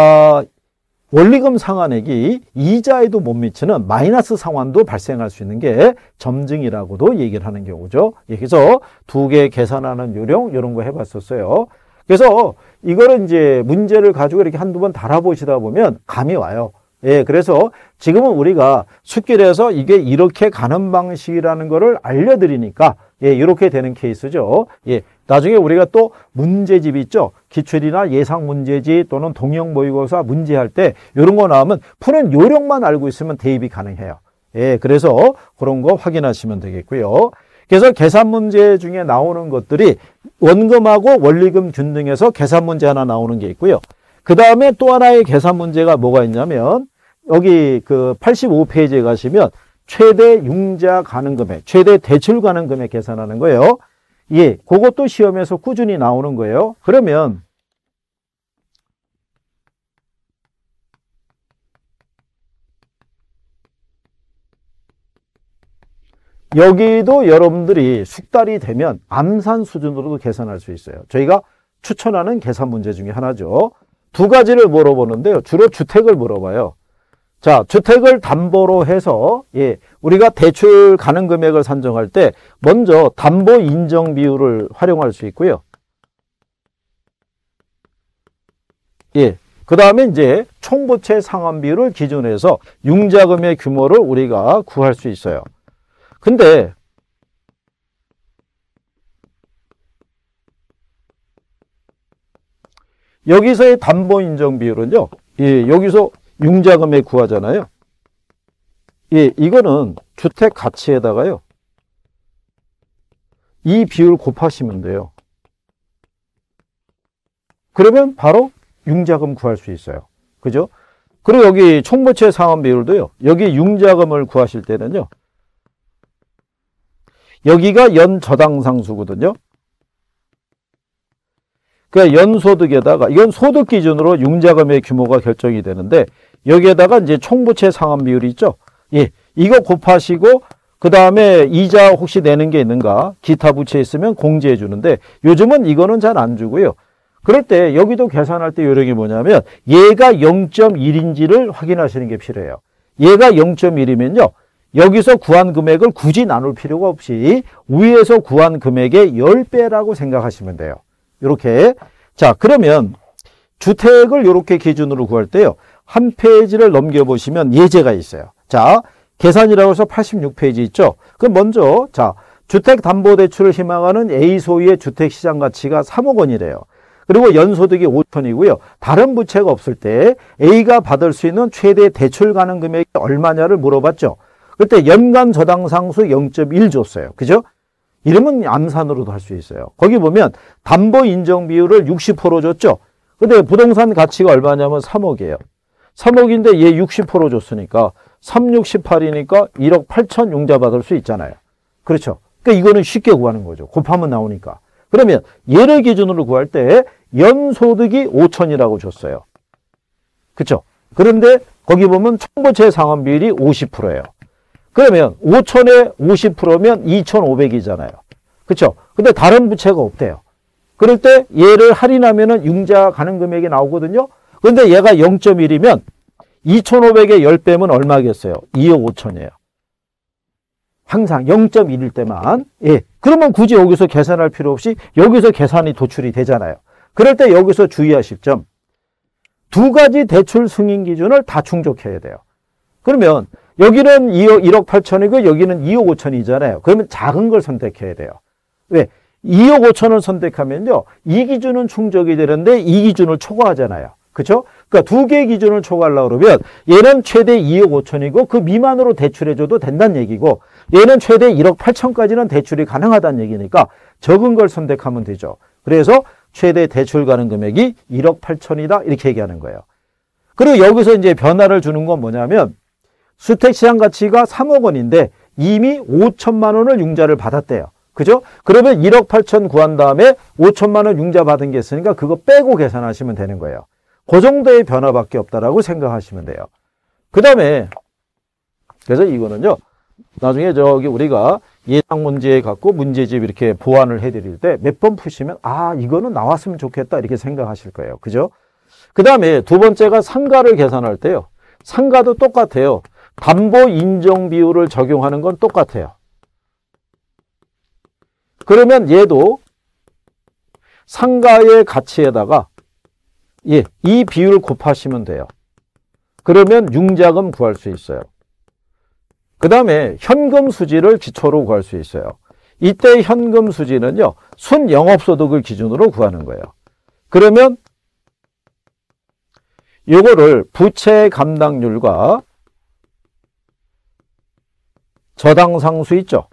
원리금 상환액이 이자에도 못 미치는 마이너스 상환도 발생할 수 있는 게 점증이라고도 얘기를 하는 경우죠. 예, 그래서 두 개 계산하는 요령 이런 거 해봤었어요. 그래서 이거를 이제 문제를 가지고 이렇게 한두 번 달아보시다 보면 감이 와요. 예, 그래서 지금은 우리가 숙길에서 이게 이렇게 가는 방식이라는 거를 알려드리니까 예, 이렇게 되는 케이스죠. 예, 나중에 우리가 또 문제집 있죠. 기출이나 예상 문제집 또는 동형 모의고사 문제할 때 이런 거 나오면 푸는 요령만 알고 있으면 대입이 가능해요. 예, 그래서 그런 거 확인하시면 되겠고요. 그래서 계산 문제 중에 나오는 것들이 원금하고 원리금 균등에서 계산 문제 하나 나오는 게 있고요. 그 다음에 또 하나의 계산 문제가 뭐가 있냐면 여기 그 85페이지에 가시면 최대 융자 가능 금액, 최대 대출 가능 금액 계산하는 거예요. 예, 그것도 시험에서 꾸준히 나오는 거예요. 그러면 여기도 여러분들이 숙달이 되면 암산 수준으로도 계산할 수 있어요. 저희가 추천하는 계산 문제 중에 하나죠. 두 가지를 물어보는데요. 주로 주택을 물어봐요. 자, 주택을 담보로 해서 예, 우리가 대출 가능 금액을 산정할 때 먼저 담보 인정 비율을 활용할 수 있고요. 예. 그 다음에 이제 총부채 상환 비율을 기준으로 해서 융자금의 규모를 우리가 구할 수 있어요. 근데 여기서의 담보 인정 비율은요. 예, 여기서 융자금액 구하잖아요. 예, 이거는 주택 가치에다가요. 이 비율 곱하시면 돼요. 그러면 바로 융자금 구할 수 있어요. 그죠? 그리고 여기 총부채 상환 비율도요. 여기 융자금을 구하실 때는요. 여기가 연저당상수거든요. 그러니까 연소득에다가 이건 소득 기준으로 융자금의 규모가 결정이 되는데 여기에다가 이제 총부채 상환 비율이 있죠. 예, 이거 곱하시고 그 다음에 이자 혹시 내는 게 있는가, 기타 부채 있으면 공제해 주는데 요즘은 이거는 잘 안 주고요. 그럴 때 여기도 계산할 때 요령이 뭐냐면 얘가 0.1인지를 확인하시는 게 필요해요. 얘가 0.1이면요. 여기서 구한 금액을 굳이 나눌 필요가 없이 위에서 구한 금액의 10배라고 생각하시면 돼요. 이렇게. 자, 그러면 주택을 이렇게 기준으로 구할 때요. 한 페이지를 넘겨보시면 예제가 있어요. 자, 계산이라고 해서 86페이지 있죠. 그럼 먼저 자, 주택담보대출을 희망하는 A 소유의 주택시장 가치가 3억 원이래요. 그리고 연소득이 5천이고요. 다른 부채가 없을 때 A가 받을 수 있는 최대 대출 가능 금액이 얼마냐를 물어봤죠. 그때 연간 저당 상수 0.1 줬어요. 그죠? 이러면 암산으로도 할 수 있어요. 거기 보면 담보 인정 비율을 60% 줬죠. 근데 부동산 가치가 얼마냐면 3억이에요. 3억인데 얘 60% 줬으니까 3, 6, 18이니까 1억 8천 융자 받을 수 있잖아요. 그렇죠? 그러니까 이거는 쉽게 구하는 거죠. 곱하면 나오니까. 그러면 얘를 기준으로 구할 때 연소득이 5천이라고 줬어요. 그렇죠? 그런데 거기 보면 총부채 상환 비율이 50%예요. 그러면 5천에 50%면 2,500이잖아요. 그렇죠? 근데 다른 부채가 없대요. 그럴 때 얘를 할인하면은 융자 가능 금액이 나오거든요. 그런데 얘가 0.1이면 2,500에 10배면 얼마겠어요? 2억 5천이에요. 항상 0.1일 때만. 예. 그러면 굳이 여기서 계산할 필요 없이 여기서 계산이 도출이 되잖아요. 그럴 때 여기서 주의하실 점. 두 가지 대출 승인 기준을 다 충족해야 돼요. 그러면 여기는 1억 8천이고 여기는 2억 5천이잖아요. 그러면 작은 걸 선택해야 돼요. 왜? 2억 5천을 선택하면요. 이 기준은 충족이 되는데 이 기준을 초과하잖아요. 그렇죠? 그러니까 두 개의 기준을 초과하려고 그러면 얘는 최대 2억 5천이고 그 미만으로 대출해줘도 된다는 얘기고 얘는 최대 1억 8천까지는 대출이 가능하다는 얘기니까 적은 걸 선택하면 되죠. 그래서 최대 대출 가능 금액이 1억 8천이다 이렇게 얘기하는 거예요. 그리고 여기서 이제 변화를 주는 건 뭐냐면 주택시장 가치가 3억 원인데 이미 5천만 원을 융자를 받았대요. 그죠? 그러면 1억 8천 구한 다음에 5천만 원 융자 받은 게 있으니까 그거 빼고 계산하시면 되는 거예요. 그 정도의 변화밖에 없다라고 생각하시면 돼요. 그 다음에 그래서 이거는요. 나중에 저기 우리가 예상 문제 갖고 문제집 이렇게 보완을 해드릴 때 몇 번 푸시면 아 이거는 나왔으면 좋겠다 이렇게 생각하실 거예요. 그죠? 그 다음에 두 번째가 상가를 계산할 때요. 상가도 똑같아요. 담보 인정 비율을 적용하는 건 똑같아요. 그러면 얘도 상가의 가치에다가 예, 이 비율 곱하시면 돼요. 그러면 융자금 구할 수 있어요. 그 다음에 현금 수지를 기초로 구할 수 있어요. 이때 현금 수지는요. 순영업소득을 기준으로 구하는 거예요. 그러면 이거를 부채 감당률과 저당상수 있죠.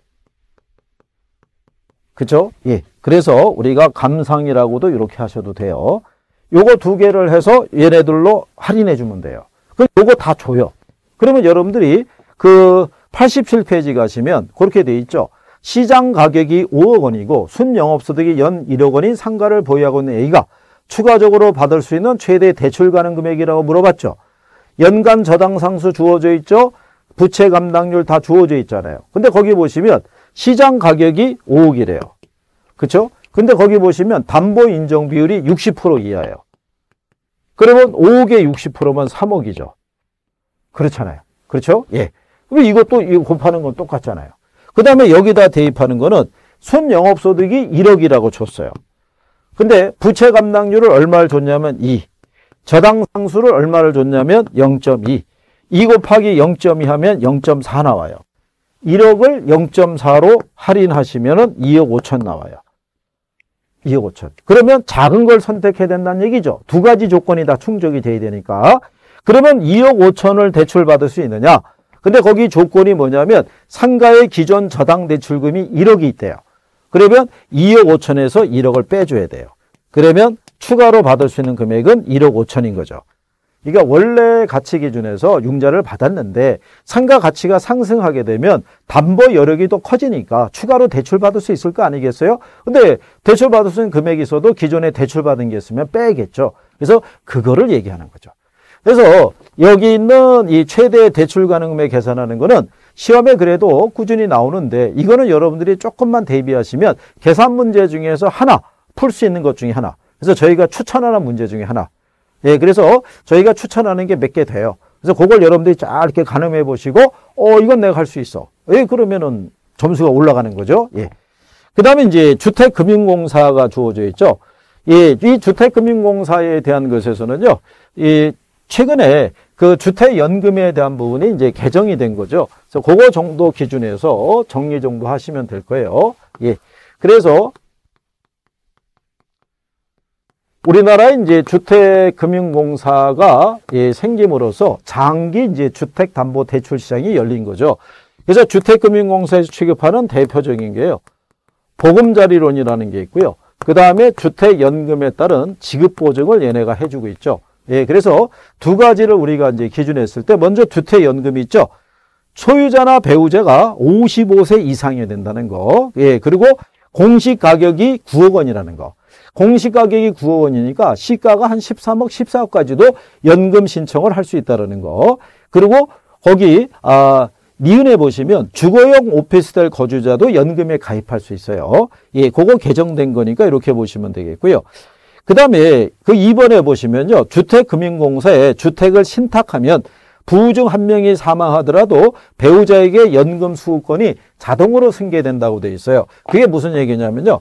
그죠? 예. 그래서 우리가 감상이라고도 이렇게 하셔도 돼요. 요거 두 개를 해서 얘네들로 할인해 주면 돼요. 그럼 요거 다 줘요. 그러면 여러분들이 그 87페이지 가시면 그렇게 돼 있죠. 시장 가격이 5억 원이고 순영업소득이 연 1억 원인 상가를 보유하고 있는 A가 추가적으로 받을 수 있는 최대 대출 가능 금액이라고 물어봤죠. 연간 저당상수 주어져 있죠. 부채 감당률 다 주어져 있잖아요. 근데 거기 보시면 시장 가격이 5억이래요. 그렇죠? 근데 거기 보시면 담보 인정 비율이 60% 이하예요. 그러면 5억에 60%면 3억이죠. 그렇잖아요. 그렇죠? 예. 그럼 이것도 이거 곱하는 건 똑같잖아요. 그 다음에 여기다 대입하는 거는 순영업소득이 1억이라고 줬어요. 근데 부채 감당률을 얼마를 줬냐면 2. 저당상수를 얼마를 줬냐면 0.2. 2 곱하기 0.2 하면 0.4 나와요. 1억을 0.4로 할인하시면 2억 5천 나와요. 2억 5천. 그러면 작은 걸 선택해야 된다는 얘기죠. 두 가지 조건이 다 충족이 돼야 되니까. 그러면 2억 5천을 대출받을 수 있느냐? 근데 거기 조건이 뭐냐면 상가의 기존 저당 대출금이 1억이 있대요. 그러면 2억 5천에서 1억을 빼줘야 돼요. 그러면 추가로 받을 수 있는 금액은 1억 5천인 거죠. 그러니까 원래 가치 기준에서 융자를 받았는데 상가 가치가 상승하게 되면 담보 여력이 또 커지니까 추가로 대출받을 수 있을 거 아니겠어요? 근데 대출받을 수 있는 금액이 있어도 기존에 대출받은 게 있으면 빼야겠죠. 그래서 그거를 얘기하는 거죠. 그래서 여기 있는 이 최대 대출 가능 금액 계산하는 거는 시험에 그래도 꾸준히 나오는데 이거는 여러분들이 조금만 대비하시면 계산 문제 중에서 하나 풀 수 있는 것 중에 하나. 그래서 저희가 추천하는 문제 중에 하나. 예, 그래서 저희가 추천하는 게 몇 개 돼요. 그래서 그걸 여러분들이 쫙 이렇게 가늠해 보시고, 이건 내가 할 수 있어. 예, 그러면은 점수가 올라가는 거죠. 예. 그 다음에 이제 주택금융공사가 주어져 있죠. 예, 이 주택금융공사에 대한 것에서는요, 최근에 그 주택연금에 대한 부분이 이제 개정이 된 거죠. 그래서 그거 정도 기준에서 정리 정도 하시면 될 거예요. 예. 그래서 우리나라의 이제 주택금융공사가 생김으로써 장기 이제 주택담보대출 시장이 열린 거죠. 그래서 주택금융공사에서 취급하는 대표적인 게요, 보금자리론이라는 게 있고요. 그 다음에 주택연금에 따른 지급보증을 얘네가 해주고 있죠. 예, 그래서 두 가지를 우리가 이제 기준했을 때, 먼저 주택연금이 있죠. 소유자나 배우자가 55세 이상이 된다는 거. 예, 그리고 공시 가격이 9억 원이라는 거. 공시 가격이 9억 원이니까 시가가 한 13억, 14억까지도 연금 신청을 할 수 있다는 거. 그리고 거기 니은에 보시면 주거용 오피스텔 거주자도 연금에 가입할 수 있어요. 예, 그거 개정된 거니까 이렇게 보시면 되겠고요. 그 다음에 그 2번에 보시면요, 주택금융공사에 주택을 신탁하면 부부 중 한 명이 사망하더라도 배우자에게 연금 수급권이 자동으로 승계된다고 돼 있어요. 그게 무슨 얘기냐면요,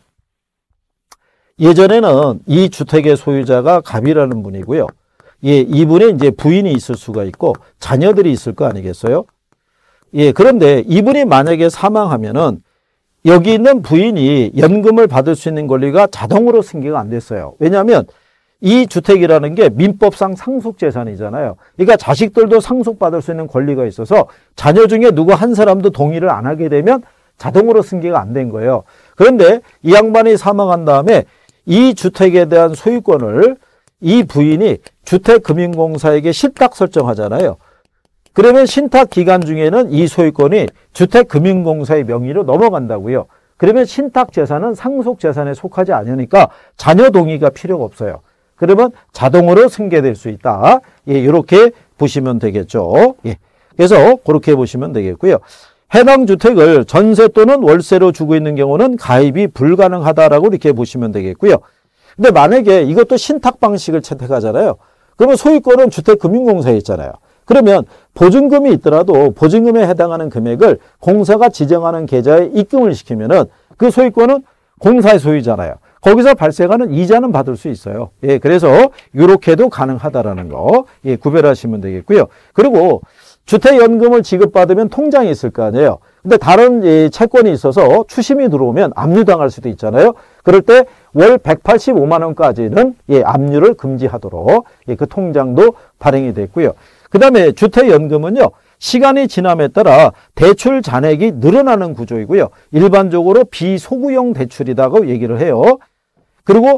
예전에는 이 주택의 소유자가 갑이라는 분이고요. 예, 이분의 이제 부인이 있을 수가 있고 자녀들이 있을 거 아니겠어요? 예, 그런데 이분이 만약에 사망하면은 여기 있는 부인이 연금을 받을 수 있는 권리가 자동으로 승계가 안 됐어요. 왜냐하면 이 주택이라는 게 민법상 상속재산이잖아요. 그러니까 자식들도 상속받을 수 있는 권리가 있어서 자녀 중에 누구 한 사람도 동의를 안 하게 되면 자동으로 승계가 안 된 거예요. 그런데 이 양반이 사망한 다음에 이 주택에 대한 소유권을 이 부인이 주택금융공사에게 실탁 설정하잖아요. 그러면 신탁 기간 중에는 이 소유권이 주택금융공사의 명의로 넘어간다고요. 그러면 신탁 재산은 상속 재산에 속하지 않으니까 자녀 동의가 필요가 없어요. 그러면 자동으로 승계될 수 있다. 예, 이렇게 보시면 되겠죠. 예. 그래서 그렇게 보시면 되겠고요. 해당 주택을 전세 또는 월세로 주고 있는 경우는 가입이 불가능하다라고 이렇게 보시면 되겠고요. 근데 만약에 이것도 신탁 방식을 채택하잖아요. 그러면 소유권은 주택금융공사에 있잖아요. 그러면 보증금이 있더라도 보증금에 해당하는 금액을 공사가 지정하는 계좌에 입금을 시키면은 그 소유권은 공사의 소유잖아요. 거기서 발생하는 이자는 받을 수 있어요. 예, 그래서 이렇게도 가능하다라는 거, 예, 구별하시면 되겠고요. 그리고 주택연금을 지급받으면 통장이 있을 거 아니에요. 근데 다른 채권이 있어서 추심이 들어오면 압류당할 수도 있잖아요. 그럴 때 월 185만 원까지는 압류를 금지하도록 그 통장도 발행이 됐고요. 그 다음에 주택연금은요, 시간이 지남에 따라 대출 잔액이 늘어나는 구조이고요. 일반적으로 비소구용 대출이라고 얘기를 해요. 그리고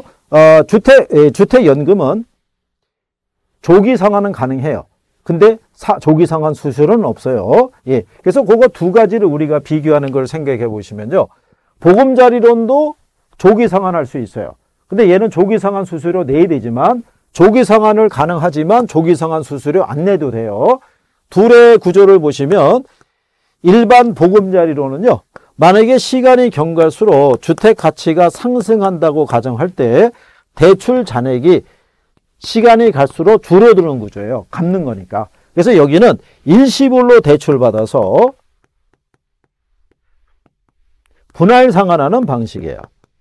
주택연금은 조기 상환은 가능해요. 근데 조기 상환 수수료는 없어요. 예, 그래서 그거 두 가지를 우리가 비교하는 걸 생각해 보시면요, 보금자리론도 조기 상환할 수 있어요. 근데 얘는 조기 상환 수수료 내야 되지만 조기 상환을 가능하지만 조기 상환 수수료 안 내도 돼요. 둘의 구조를 보시면 일반 보금자리론은요, 만약에 시간이 경과할수록 주택 가치가 상승한다고 가정할 때 대출 잔액이 시간이 갈수록 줄어드는 구조예요. 갚는 거니까. 그래서 여기는 일시불로 대출받아서 분할 상환하는 방식이에요.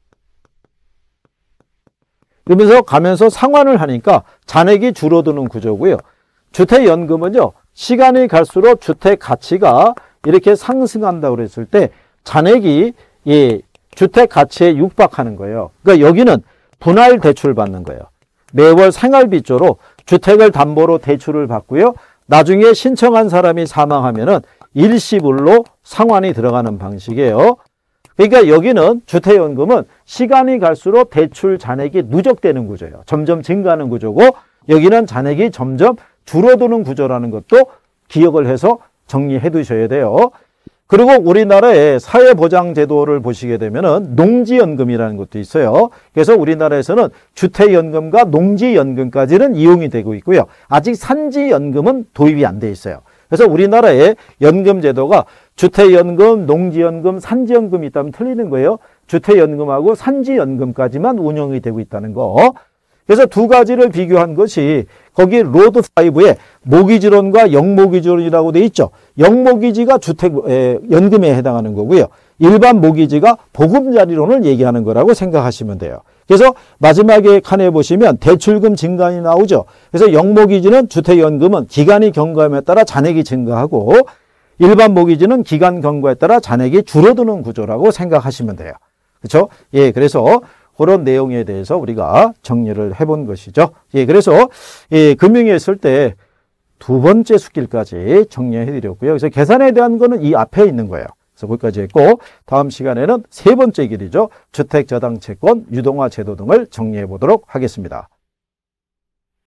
그러면서 가면서 상환을 하니까 잔액이 줄어드는 구조고요. 주택연금은요, 시간이 갈수록 주택 가치가 이렇게 상승한다고 그랬을 때 잔액이 주택 가치에 육박하는 거예요. 그러니까 여기는 분할 대출 받는 거예요. 매월 생활비조로 주택을 담보로 대출을 받고요. 나중에 신청한 사람이 사망하면은 일시불로 상환이 들어가는 방식이에요. 그러니까 여기는 주택연금은 시간이 갈수록 대출 잔액이 누적되는 구조예요. 점점 증가하는 구조고, 여기는 잔액이 점점 줄어드는 구조라는 것도 기억을 해서 정리해 두셔야 돼요. 그리고 우리나라의 사회보장제도를 보시게 되면은 농지연금이라는 것도 있어요. 그래서 우리나라에서는 주택연금과 농지연금까지는 이용이 되고 있고요. 아직 산지연금은 도입이 안 돼 있어요. 그래서 우리나라의 연금제도가 주택연금, 농지연금, 산지연금이 있다면 틀리는 거예요. 주택연금하고 산지연금까지만 운영이 되고 있다는 거. 그래서 두 가지를 비교한 것이 거기 로드 5에 모기지론과 영모기지론이라고 돼 있죠. 영모기지가 주택연금에 해당하는 거고요. 일반 모기지가 보금자리론을 얘기하는 거라고 생각하시면 돼요. 그래서 마지막에 칸에 보시면 대출금 증가이 나오죠. 그래서 영모기지는 주택연금은 기간이 경과함에 따라 잔액이 증가하고 일반 모기지는 기간 경과에 따라 잔액이 줄어드는 구조라고 생각하시면 돼요. 그렇죠? 예, 그래서 그런 내용에 대해서 우리가 정리를 해본 것이죠. 예, 그래서 금융에 있을 때 두 번째 수길까지 정리해 드렸고요. 그래서 계산에 대한 거는 이 앞에 있는 거예요. 그래서 거기까지 했고 다음 시간에는 세 번째 길이죠. 주택저당채권, 유동화 제도 등을 정리해 보도록 하겠습니다.